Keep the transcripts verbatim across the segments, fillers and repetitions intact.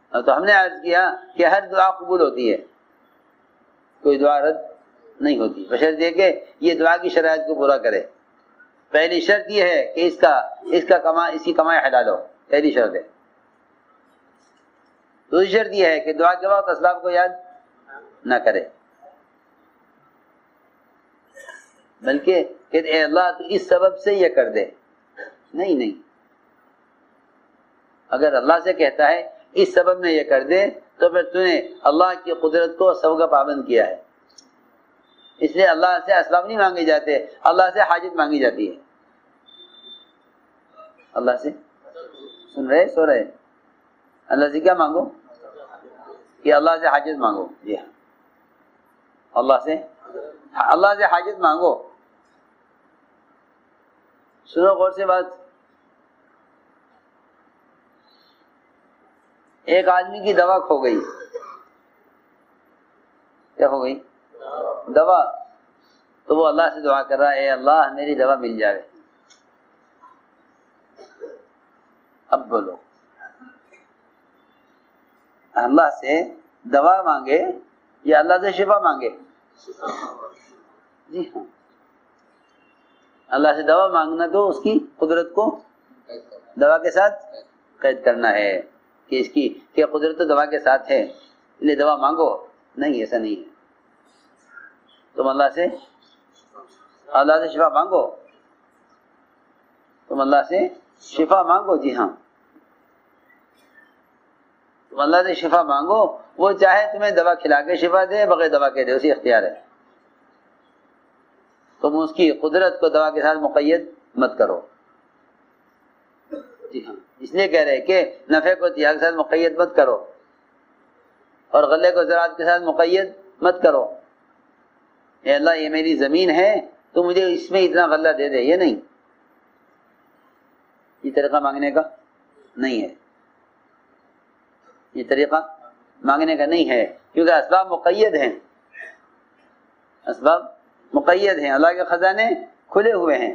تو ہم نے عرض کیا کہ ہر دعا قبول ہوتی ہے، کوئی دعا رد نہیں ہوتی، بشرطے کہ یہ دعا کی شرائط کو پورا کرے۔ پہلی شرط یہ ہے کہ اس کا اس کا کما اس کی کمائی حلال ہو، پہلی شرط ہے۔ دوسری شرط یہ ہے کہ دعا کے وقت اسباب کو یاد نہ کرے، بلکہ کہ اے اللہ تو اس سبب سے یہ کر دے، نہیں نہیں، اگر اللہ سے کہتا ہے اس سبب میں یہ کر دے تو پھر تو نے اللہ کی قدرت کو سب کا پابند کیا ہے۔ اس لیے اللہ سے اسباب نہیں مانگے جاتے، اللہ سے حاجت مانگی جاتی ہے۔ اللہ سے سن رہے سو رہے اللہ سے کیا مانگو؟ کہ اللہ سے حاجت مانگو، جی ہاں، اللہ سے اللہ سے حاجت مانگو۔ سنو غور سے بات، ایک آدمی کی دوا کھو گئی، کیا ہو گئی؟ دوا۔ تو وہ اللہ سے دعا کر رہا ہے، اے اللہ میری دوا مل جائے۔ اب بولو، اللہ سے دوا مانگے یا اللہ سے شفا مانگے؟ جی ہاں، اللہ سے دوا مانگنا تو اس کی قدرت کو دوا کے ساتھ قید کرنا ہے کہ اس کی کہ قدرت تو دوا کے ساتھ ہے، اس لیے دوا مانگو۔ نہیں، ایسا نہیں ہے۔ تم اللہ سے اللہ سے شفا مانگو، تم اللہ سے شفا مانگو، جی ہاں، تم اللہ سے شفا مانگو۔ وہ چاہے تمہیں دوا کھلا کے شفا دے، بغیر دوا کے دے، اسی اختیار ہے۔ تم اس کی قدرت کو دوا کے ساتھ مقید مت کرو، جی ہاں، اس لیے کہہ رہے کہ نفع کو تیار کے ساتھ مقید مت کرو اور غلے کو زراعت کے ساتھ مقید مت کرو۔ اے اللہ یہ میری زمین ہے، تو مجھے اس میں اتنا غلہ دے دے، یہ نہیں، یہ طریقہ مانگنے کا نہیں ہے، یہ طریقہ مانگنے کا نہیں ہے، کیونکہ اسباب مقید ہیں، اسباب مقید ہیں۔ اللہ کے خزانے کھلے ہوئے ہیں،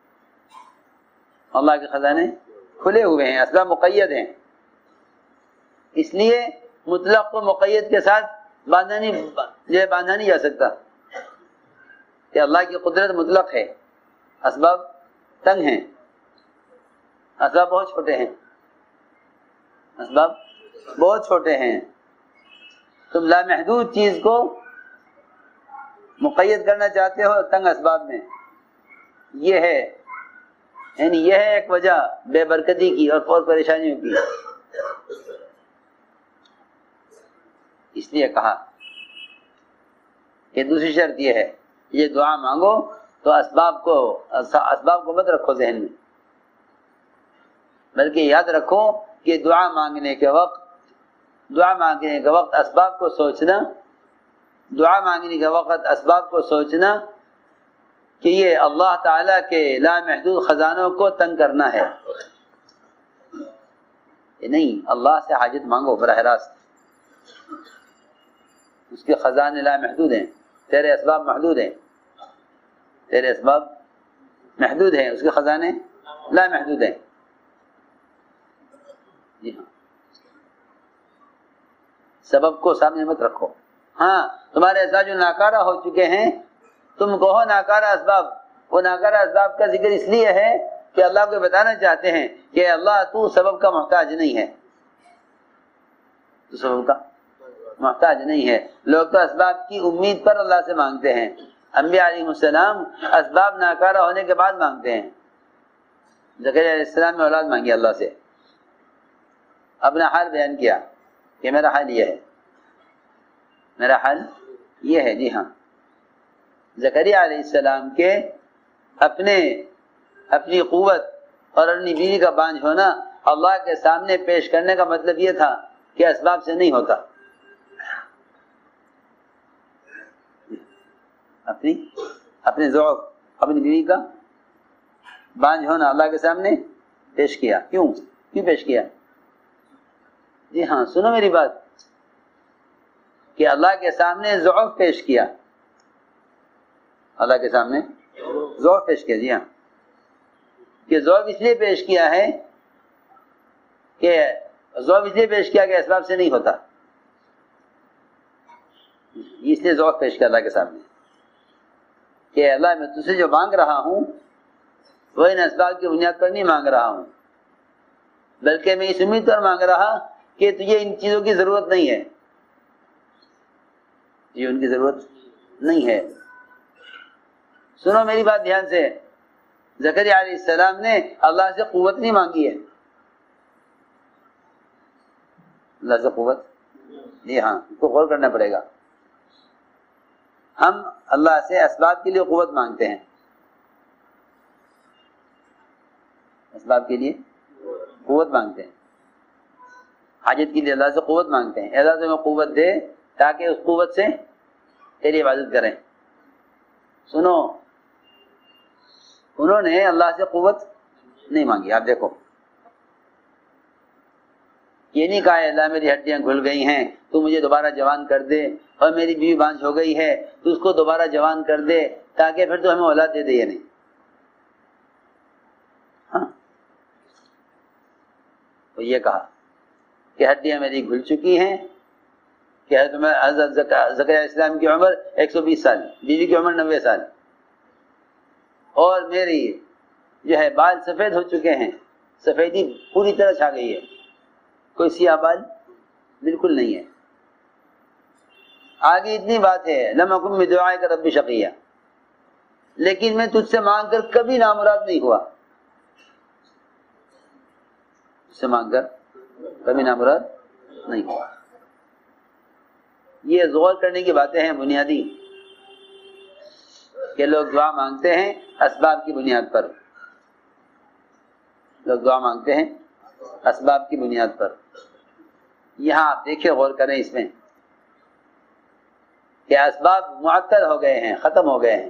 اللہ کے خزانے کھلے ہوئے ہیں، اسباب مقید ہیں، اس لیے مطلق کو مقید کے ساتھ باندھا نہیں جو ہے باندھا نہیں جا سکتا کہ اللہ کی قدرت مطلق ہے، اسباب تنگ ہیں، اسباب بہت چھوٹے ہیں، اسباب بہت چھوٹے ہیں۔ تم لامحدود چیز کو مقید کرنا چاہتے ہو تنگ اسباب میں، یہ ہے یعنی یہ ہے ایک وجہ بے برکتی کی اور اور پریشانیوں کی۔ اس لیے کہا کہ دوسری شرط یہ ہے، یہ دعا مانگو تو اسباب کو اسباب کو مت رکھو ذہن میں، بلکہ یاد رکھو کہ دعا مانگنے کے وقت دعا مانگنے کے وقت اسباب کو سوچنا دعا مانگنے کے وقت اسباب کو سوچنا کہ یہ اللہ تعالیٰ کے لامحدود خزانوں کو تنگ کرنا ہے، یہ نہیں، اللہ سے حاجت مانگو براہ راست، اس کے خزانے لامحدود ہیں، تیرے اسباب محدود ہیں، تیرے اسباب محدود ہیں، اس کے خزانے لامحدود ہیں، جی ہاں، سبب کو سامنے مت رکھو۔ ہاں تمہارے اسباب جو ناکارہ ہو چکے ہیں، تم کہو ناکارہ اسباب، وہ ناکارہ اسباب کا ذکر اس لیے ہے کہ اللہ کو بتانا چاہتے ہیں کہ اللہ تو سبب کا محتاج نہیں ہے، تو سبب کا محتاج نہیں ہے۔ لوگ تو اسباب کی امید پر اللہ سے مانگتے ہیں، انبیاء علیہ السلام اسباب ناکارہ ہونے کے بعد مانگتے ہیں۔ زکریا علیہ السلام نے اولاد مانگی اللہ سے، اپنا حال بیان کیا کہ میرا حال یہ ہے، میرا حال یہ ہے، جی ہاں، زکریا علیہ السلام کے اپنے اپنی قوت اور اپنی بیوی کا بانجھ ہونا اللہ کے سامنے پیش کرنے کا مطلب یہ تھا کہ اسباب سے نہیں ہوتا، اپنی اپنے ضعف اپنی بیوی کا بانجھ ہونا اللہ کے سامنے پیش کیا۔ کیوں کیوں پیش کیا؟ جی ہاں، سنو میری بات، کہ اللہ کے سامنے ضعف پیش کیا، اللہ کے سامنے ضعف پیش کیا، جی ہاں، کہ ضعف اس لیے پیش کیا ہے کہ ضعف اس لیے پیش کیا کہ اسباب سے نہیں ہوتا، اس لیے ضعف پیش کیا اللہ کے سامنے کہ اللہ میں تجھ سے جو مانگ رہا ہوں وہ ان اسباب کی بنیاد پر نہیں مانگ رہا ہوں، بلکہ میں اس امید پر مانگ رہا کہ تجھے ان چیزوں کی ضرورت نہیں ہے، یہ ان کی ضرورت نہیں ہے۔ سنو میری بات دھیان سے، زکریا علیہ السلام نے اللہ سے قوت نہیں مانگی ہے، اللہ سے قوت، جی ہاں، اس کو غور کرنا پڑے گا۔ ہم اللہ سے اسباب کے لیے قوت مانگتے ہیں، اسباب کے لیے قوت مانگتے ہیں، حاجت کے لیے اللہ سے قوت مانگتے ہیں، اللہ سے میں قوت دے تاکہ اس قوت سے تیری عبادت کریں۔ سنو، انہوں نے اللہ سے قوت نہیں مانگی، آپ دیکھو، یہ نہیں کہا اللہ میری ہڈیاں گھل گئی ہیں تو مجھے دوبارہ جوان کر دے، اور میری بیوی بانجھ ہو گئی ہے تو اس کو دوبارہ جوان کر دے تاکہ پھر تو ہمیں اولاد دے دے۔ یا نہیں، ہاں، تو یہ کہا کہ ہڈیاں میری گھل چکی ہیں، کہ حضرت زکریا علیہ السلام کی عمر ایک سو بیس سال، بیوی کی عمر نوے سال، اور میری جو ہے بال سفید ہو چکے ہیں، سفیدی پوری طرح چھا گئی ہے، کوئی سیاہ بال بالکل نہیں ہے۔ آگے اتنی بات ہے، لم اکن بدعائک رب شقیہ، لیکن میں تجھ سے مانگ کر کبھی نامراد نہیں ہوا، تجھ سے مانگ کر کبھی نامراد نہیں ہوا۔ یہ غور کرنے کی باتیں ہیں بنیادی، کہ لوگ دعا مانگتے ہیں اسباب کی بنیاد پر، لوگ دعا مانگتے ہیں اسباب کی بنیاد پر۔ یہاں آپ دیکھیں، غور کریں اس میں کہ اسباب معطل ہو گئے ہیں، ختم ہو گئے ہیں،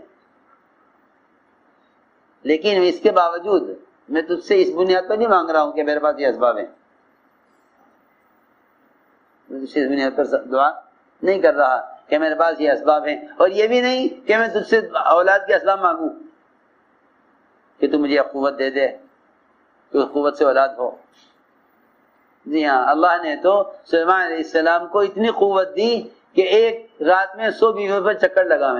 لیکن اس کے باوجود میں تجھ سے اس بنیاد پر نہیں مانگ رہا ہوں کہ میرے پاس یہ اسباب ہیں، میں تجھ سے اس بنیاد پر دعا نہیں کر رہا کہ میرے پاس یہ اسباب ہیں، اور یہ بھی نہیں کہ میں تجھ سے اولاد کے اسباب مانگوں کہ تو مجھے قوت دے دے کہ اس قوت سے اولاد ہو۔ جی ہاں، اللہ نے تو سلیمان علیہ السلام کو اتنی قوت دی کہ ایک رات میں سو بیویوں پر چکر لگاویں،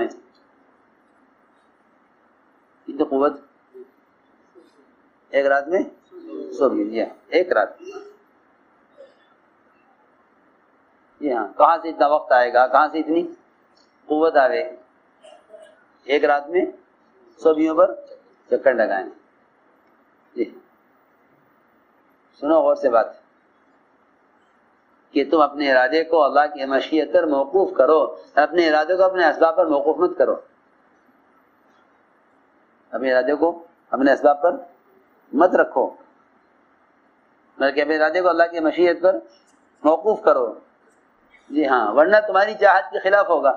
اتنی قوت، ایک رات میں سو بیویاں، ایک رات۔ جی ہاں، کہاں سے اتنا وقت آئے گا، کہاں سے اتنی قوت آئے، ایک رات میں سو بیویوں پر چکر لگائیں۔ جی سنو غور سے بات، کہ تم اپنے ارادے کو اللہ کی مشیت پر موقوف کرو، اپنے ارادے کو اپنے اسباب پر موقوف مت کرو، اپنے ارادے کو اپنے اسباب پر مت رکھو، بلکہ اپنے ارادے کو اللہ کی مشیت پر موقوف کرو۔ جی ہاں، ورنہ تمہاری چاہت کے خلاف ہوگا۔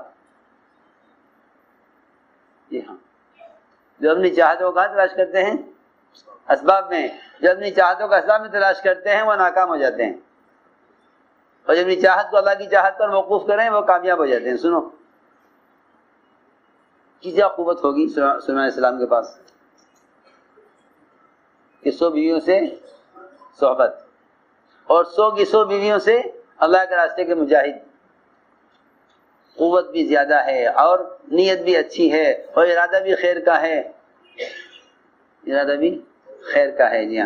جی ہاں، جو اپنی چاہتوں کو کہاں تلاش کرتے ہیں؟ اسباب میں۔ جو اپنی چاہتوں کا اسباب میں تلاش کرتے ہیں وہ ناکام ہو جاتے ہیں، اور جب اپنی چاہت کو اللہ کی چاہت پر موقوف کریں وہ کامیاب ہو جاتے ہیں۔ سنو، کیا قوت ہوگی سلیمان علیہ السلام کے پاس کہ سو بیویوں سے صحبت، اور سو کی سو بیویوں سے اللہ کے راستے کے مجاہد، قوت بھی زیادہ ہے اور نیت بھی اچھی ہے اور ارادہ بھی خیر کا ہے، ارادہ بھی خیر کا ہے۔ جی ہاں،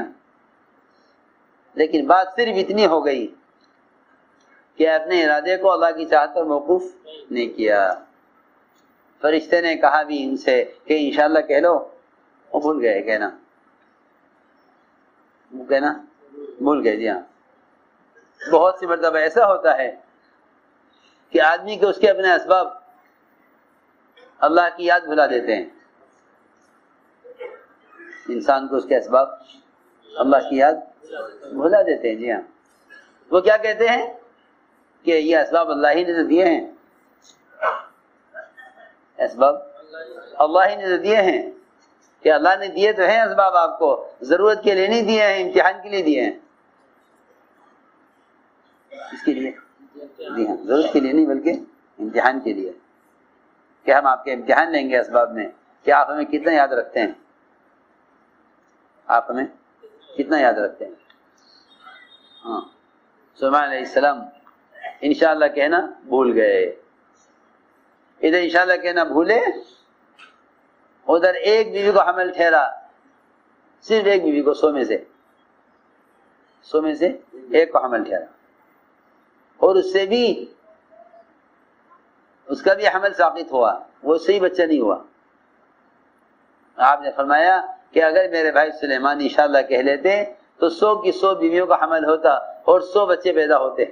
لیکن بات صرف اتنی ہو گئی کہ اپنے ارادے کو اللہ کی چاہت پر موقوف نہیں کیا۔ فرشتے نے کہا بھی ان سے کہ انشاءاللہ کہہ لو، وہ بھول گئے کہنا، وہ کہنا بھول گئے۔ جی ہاں، بہت سی مرتبہ ایسا ہوتا ہے کہ آدمی کے اس کے اپنے اسباب اللہ کی یاد بھلا دیتے ہیں، انسان کو اس کے اسباب اللہ کی یاد بھلا دیتے ہیں۔ جی ہاں، وہ کیا کہتے ہیں کہ یہ اسباب اللہ ہی نے دیے ہیں، اسباب اللہ ہی نے دیے ہیں، کہ اللہ نے دیے تو ہیں اسباب، آپ کو ضرورت کے لیے نہیں دیے ہیں، امتحان کے لیے دیے ہیں۔ اس کے لیے، جی ہاں، ضرورت کے لیے نہیں بلکہ امتحان کے لیے، کہ ہم آپ کے امتحان لیں گے اسباب میں کہ آپ ہمیں کتنا یاد رکھتے ہیں، آپ ہمیں کتنا یاد رکھتے ہیں۔ ہاں، سلیمان علیہ السلام انشاءاللہ کہنا بھول گئے. ادھر انشاءاللہ کہنا بھولے، ادھر ایک بیوی کو حمل ٹھہرا، صرف ایک بیوی کو، سو میں سے سو میں سے ایک کو حمل ٹھہرا، اور اس سے بھی اس کا بھی حمل ساقط ہوا، وہ صحیح بچہ نہیں ہوا. آپ نے فرمایا کہ اگر میرے بھائی سلیمان انشاءاللہ کہہ لیتے تو سو کی سو بیویوں کا حمل ہوتا اور سو بچے پیدا ہوتے.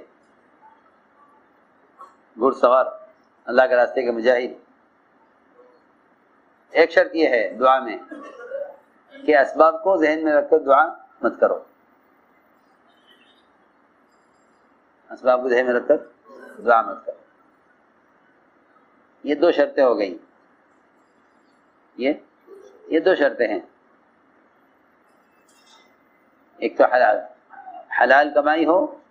گھڑ سوار، اللہ کے راستے کے مجاہد. ایک شرط یہ ہے دعا میں کہ اسباب کو ذہن میں رکھ کر دعا مت کرو، اسباب کو ذہن میں رکھ کر دعا مت کرو. یہ دو شرطیں ہو گئیں، یہ یہ دو شرطیں ہیں. ایک تو حلال حلال کمائی ہو